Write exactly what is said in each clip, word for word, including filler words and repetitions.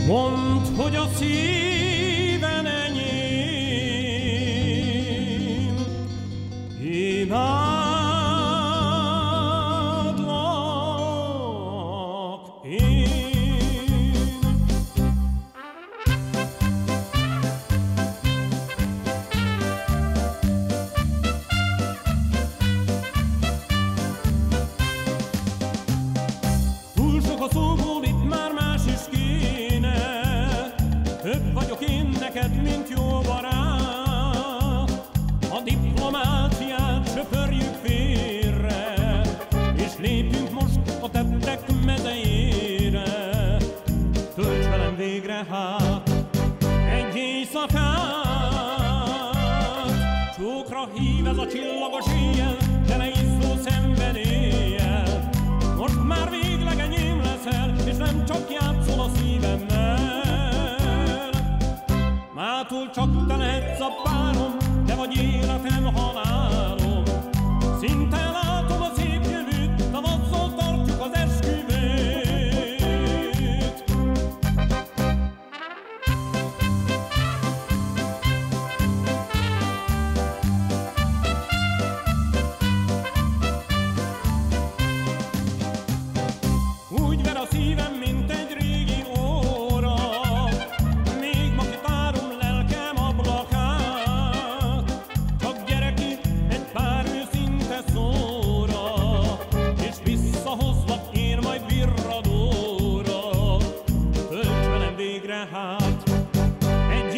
Mondd, hogy a szíven enyém, imádlak én. Túl sok a szóból, itt már más is kéne, több vagyok én neked, mint jó barát. A diplomáciát söpörjük félre, és lépjünk most a tettek mezejére. Tölts velem végre hát egy éjszakát, csókra hív ez a csillagos éjjel, tele izzó szenvedéllyel. Most már végleg enyém leszel, és nem csak játszol a szívemmel. Mától csak te lehetsz a párom, te vagy életem, halálom. Szinte látom a szép jövőt, tavasszal tartjuk az esküvőt. Úgy ver a szívem, mint egy régi óra, még ma kitárom lelkem ablakát. Csak gyere ki egy pár őszinte szóra, és visszahozlak én majd birradóra. Tölts velem végre hát egy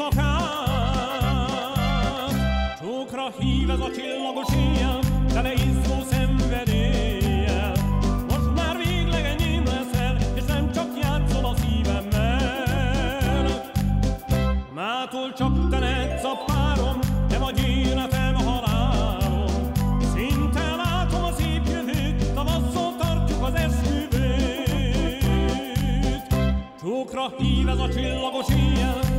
éjszakát, csókra hív ez a csillagos éjjel, tele izzó szenvedéllyel. Most már végleg enyém leszel, és nem csak játszol a szívemmel. Mától csak te lehetsz a párom, te vagy életem, halálom. Szinte látom a szép jövőt, tavasszal tartjuk az esküvőt. Csókra hív ez a csillagos éjjel,